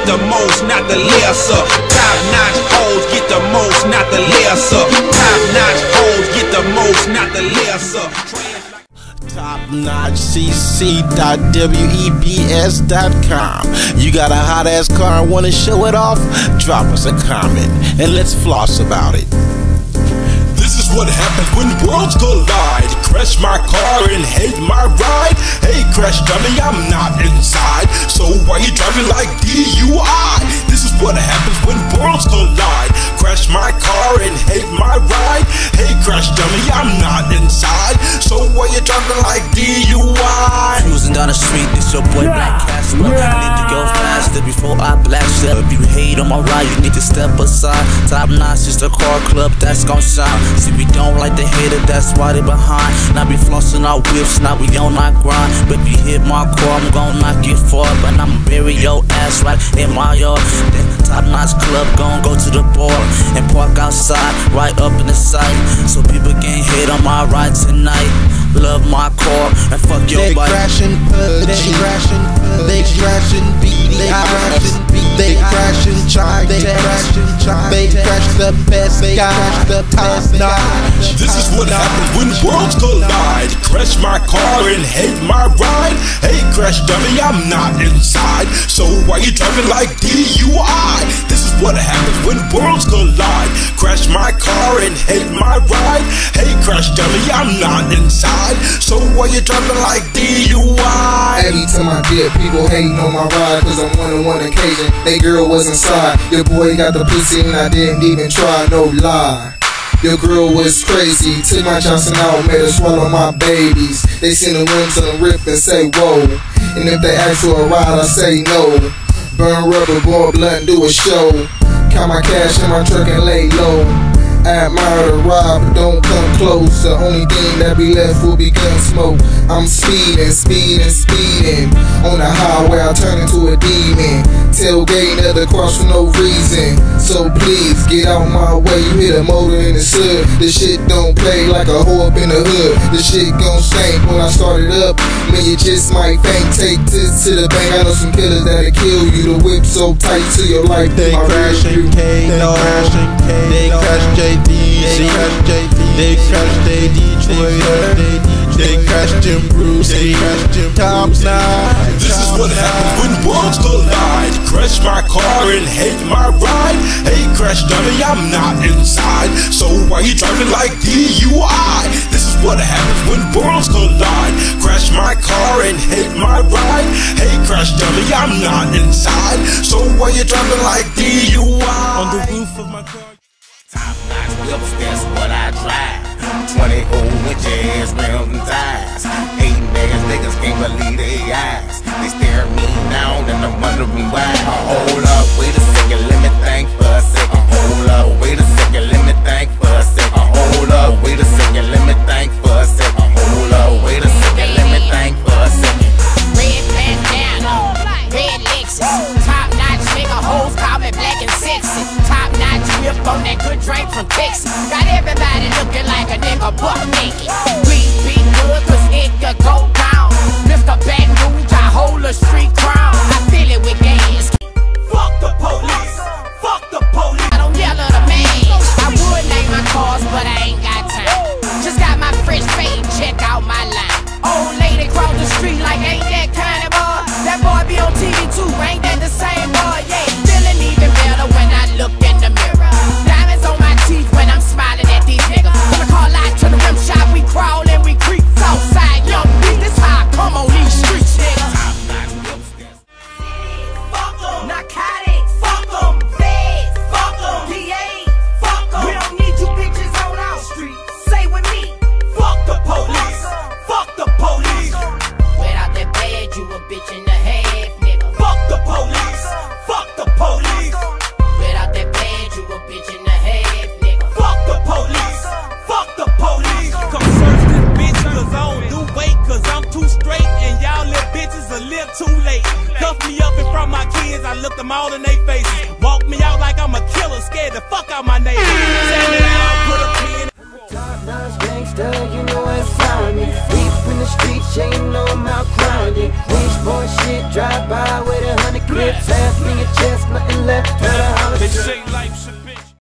the most, not the lesser. Top-notch hoes get the most, not the lesser. Top-notch hoes get the most, not the lesser. TopNotchCC.webs.com. You got a hot ass car and wanna show it off? Drop us a comment and let's floss about it. This is what happens when worlds collide. Crash my car and hate my ride. Hey, crash dummy, I'm not inside. So why you driving like DUI? This is what happens when worlds collide. Crash my car and hate my ride. Hey, crash dummy, I'm not inside. So why you driving like DUI? Cruising down the street, it's your boy Black Casper. I need to go faster before I blast you. If you hate on my ride, you need to step aside. Top Notch is the car club that's gon' shine. See, we don't like the hater, that's why they behind. Now be flossing our whips, now we on our grind. But if you hit my car, I'm gon' knock you for it. But I'ma bury your ass right in my yard. Then Top Notch club gon' go to the bar and park outside, right up in the sight, so people can hit on my ride tonight. Love my car and fuck your body. They crashing PUBG, they crashing BDI, they crashing Chai, they crash the best guy, the top notch. This is what happens when worlds collide. Crash my car and hate my ride. Hey, crash dummy, I'm not inside. So why you driving like DUI? This is what happens when worlds collide. Crash my car and hate my ride. Hey, crash dummy, I'm not inside. So why you driving like DUI? Every time I dip, people hating on my ride, cause on one occasion, they girl was inside. Your boy got the pussy and I didn't even try, no lie. Your girl was crazy, took my Johnson out, made her swallow my babies. They seen the rims on the rip and say whoa, and if they ask for a ride, I say no. Burn rubber, boil blunt, do a show. Count my cash in my truck and lay low. I admire the ride, but don't come close. The only thing that be left will be gun smoke. I'm speeding on the highway, I turn into a demon. Tailgating at the cross for no reason. So please, get out my way. You hit a motor in the hood. This shit don't play like a hoe up in the hood. This shit gon' stank when I start it up. Man, you just might faint. Take this to the bank. I know some killers that'll kill you. The whip so tight to your life. They crashing K-No, they crash JDZ, they crash they Detroit, they crashed Jim Bruce, they crashed Jim Top Notch. This is what happens when worlds collide. Crash my car and hate my ride. Hey, crash dummy, I'm not inside. So why you driving like DUI? This is what happens when worlds collide. Crash my car and hate my ride. Hey, crash dummy, I'm not inside. So why you driving like DUI? On the roof of my car. Top Notch whips, that's what I drive. 20 old witches, rims and ties. Hating ass niggas can't believe their eyes. They stare me down and I'm wondering why. Hold up, wait a second, let me think for a second. Hold up, wait a second, let me think for a second. Hold up, wait a second, let me think for a second. Hold up, wait a second, let me think for a second. Red bandana, red Lexus. Top notch nigga, hoes call me black and sexy. Top notch whip on that good drink from Texas. Got everybody looking like a nigga buck naked. Please be good, cause it could go down. Mr. Baton Rouge, I hold a street crown. I feel it with gas. Fuck the police, fuck the police. I don't yell at a man. I would name my cars, but I ain't got time. Just got my fresh fade, check out my line. Old lady cross the street like ain't that kind of boy. That boy be on TV too, ain't that the same boy? Yeah, feeling even better when I look in the mirror. Diamonds on my teeth when I'm smiling at these niggas. Gonna call out to the rim shop, we crawl and we creep. Southside young beat, this how I come on these streets, nigga. Fuck em, narcotics, fuck em, feds, fuck em, DA, fuck em. We don't need you bitches on our street. Say with me, Fuck the police, fuck the police. without that badge, you a bitch in the half, nigga. Fuck the police, fuck the police. Without that badge, you a bitch in the half, nigga. Fuck the police, fuck the police. Come search this bitch cause I don't do weight. Cause I'm too straight and y'all little bitches a little too late. Cuff me up in front of my kids, I look them all in their faces. Walk me out like I'm a killer, scared the fuck out my neighbors. Tell me I'll put a pin. Top notch gangsta, you know it's found me. Deep in the streets, ain't no mouth grounded. Rich boy shit, drive by with a